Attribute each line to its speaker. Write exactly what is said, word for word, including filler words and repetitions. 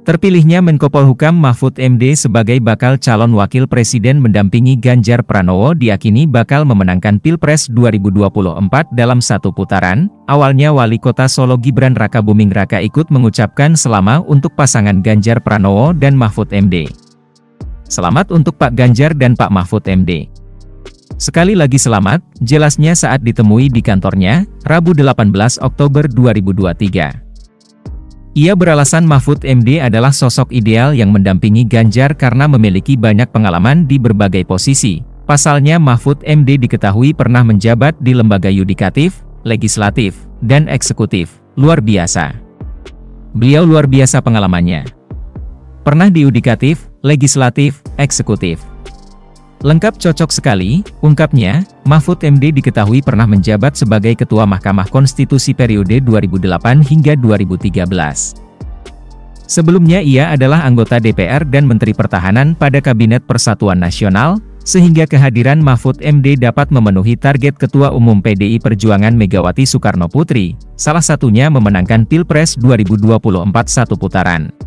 Speaker 1: Terpilihnya Menko Polhukam Mahfud M D sebagai bakal calon wakil presiden mendampingi Ganjar Pranowo diyakini bakal memenangkan Pilpres dua ribu dua puluh empat dalam satu putaran. Awalnya Wali Kota Solo Gibran Rakabuming Raka ikut mengucapkan selamat untuk pasangan Ganjar Pranowo dan Mahfud M D. Selamat untuk Pak Ganjar dan Pak Mahfud M D. Sekali lagi selamat, jelasnya saat ditemui di kantornya, Rabu delapan belas Oktober dua ribu dua puluh tiga. Ia beralasan Mahfud M D adalah sosok ideal yang mendampingi Ganjar karena memiliki banyak pengalaman di berbagai posisi. Pasalnya Mahfud M D diketahui pernah menjabat di lembaga yudikatif, legislatif, dan eksekutif. Luar biasa. Beliau luar biasa pengalamannya. Pernah di yudikatif, legislatif, eksekutif. Lengkap cocok sekali, ungkapnya. Mahfud M D diketahui pernah menjabat sebagai Ketua Mahkamah Konstitusi periode dua ribu delapan hingga dua ribu tiga belas. Sebelumnya ia adalah anggota D P R dan Menteri Pertahanan pada Kabinet Persatuan Nasional, sehingga kehadiran Mahfud M D dapat memenuhi target Ketua Umum P D I Perjuangan Megawati Soekarnoputri, salah satunya memenangkan Pilpres dua ribu dua puluh empat satu putaran.